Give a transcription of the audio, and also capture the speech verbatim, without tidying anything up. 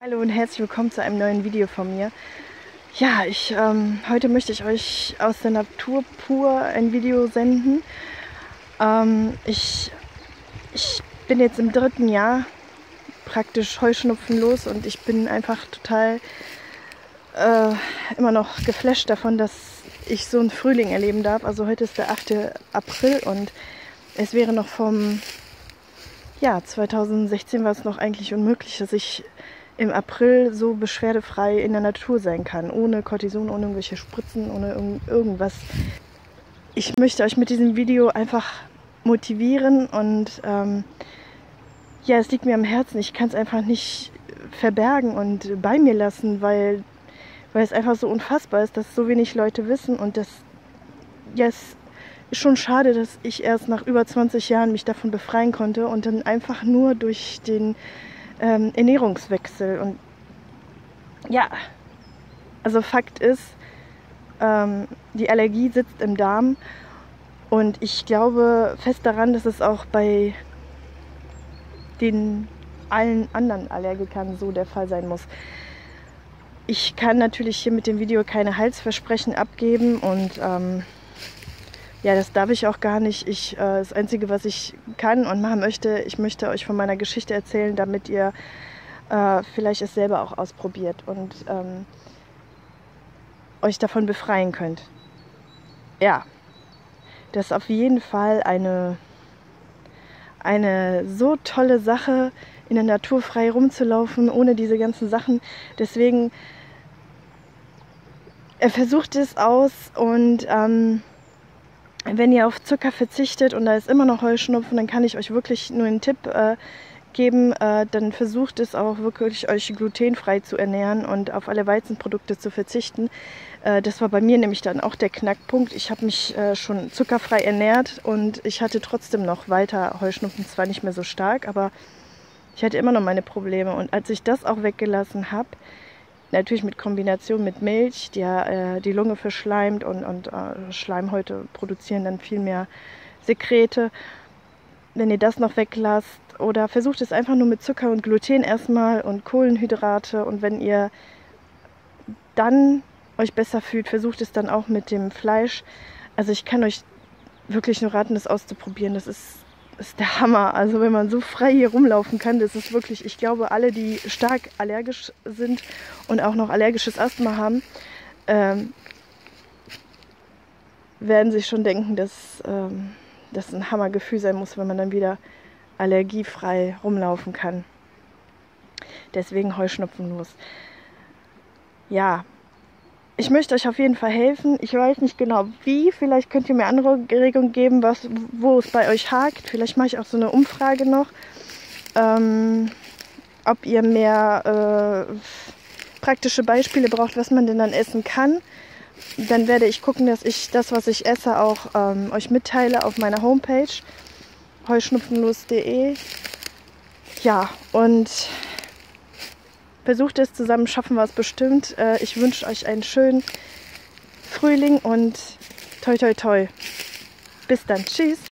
Hallo und herzlich willkommen zu einem neuen Video von mir. Ja, ich, ähm, heute möchte ich euch aus der Natur pur ein Video senden. Ähm, ich, ich bin jetzt im dritten Jahr praktisch heuschnupfenlos und ich bin einfach total äh, immer noch geflasht davon, dass ich so einen Frühling erleben darf. Also heute ist der achte April und es wäre noch vom ja, zweitausendsechzehn war es noch eigentlich unmöglich, dass ich im April so beschwerdefrei in der Natur sein kann, ohne Cortison, ohne irgendwelche Spritzen, ohne irgend irgendwas. Ich möchte euch mit diesem Video einfach motivieren und ähm, ja, es liegt mir am Herzen. Ich kann es einfach nicht verbergen und bei mir lassen, weil, weil es einfach so unfassbar ist, dass so wenig Leute wissen und das, ja, es ist schon schade, dass ich erst nach über zwanzig Jahren mich davon befreien konnte und dann einfach nur durch den ähm, Ernährungswechsel. Und ja, also Fakt ist, ähm, die Allergie sitzt im Darm und ich glaube fest daran, dass es auch bei den allen anderen Allergikern so der Fall sein muss. Ich kann natürlich hier mit dem Video keine Heilsversprechen abgeben und ähm, ja, das darf ich auch gar nicht. Ich, äh, das Einzige, was ich kann und machen möchte, ich möchte euch von meiner Geschichte erzählen, damit ihr äh, vielleicht es selber auch ausprobiert und ähm, euch davon befreien könnt. Ja, das ist auf jeden Fall eine, eine so tolle Sache, in der Natur frei rumzulaufen, ohne diese ganzen Sachen. Deswegen, er versucht es aus und ähm, wenn ihr auf Zucker verzichtet und da ist immer noch Heuschnupfen, dann kann ich euch wirklich nur einen Tipp äh, geben, äh, dann versucht es auch wirklich euch glutenfrei zu ernähren und auf alle Weizenprodukte zu verzichten. Äh, das war bei mir nämlich dann auch der Knackpunkt. Ich habe mich äh, schon zuckerfrei ernährt und ich hatte trotzdem noch weiter Heuschnupfen, zwar nicht mehr so stark, aber ich hatte immer noch meine Probleme. Und als ich das auch weggelassen habe, natürlich mit Kombination mit Milch, die ja äh, die Lunge verschleimt und, und äh, Schleimhäute produzieren dann viel mehr Sekrete. Wenn ihr das noch weglasst oder versucht es einfach nur mit Zucker und Gluten erstmal und Kohlenhydrate und wenn ihr dann euch besser fühlt, versucht es dann auch mit dem Fleisch. Also ich kann euch wirklich nur raten, das auszuprobieren. Das ist Das ist der Hammer. Also wenn man so frei hier rumlaufen kann, das ist wirklich, ich glaube, alle, die stark allergisch sind und auch noch allergisches Asthma haben, ähm, werden sich schon denken, dass ähm, das ein Hammergefühl sein muss, wenn man dann wieder allergiefrei rumlaufen kann. Deswegen heuschnupfenlos. Ja. Ich möchte euch auf jeden Fall helfen. Ich weiß nicht genau wie. Vielleicht könnt ihr mir Anregungen geben, was, wo es bei euch hakt. Vielleicht mache ich auch so eine Umfrage noch. Ähm, ob ihr mehr äh, praktische Beispiele braucht, was man denn dann essen kann. Dann werde ich gucken, dass ich das, was ich esse, auch ähm, euch mitteile auf meiner Homepage heuschnupfenlos punkt de. Ja, und versucht es zusammen, schaffen wir es bestimmt. Ich wünsche euch einen schönen Frühling und toi toi toi. Bis dann. Tschüss.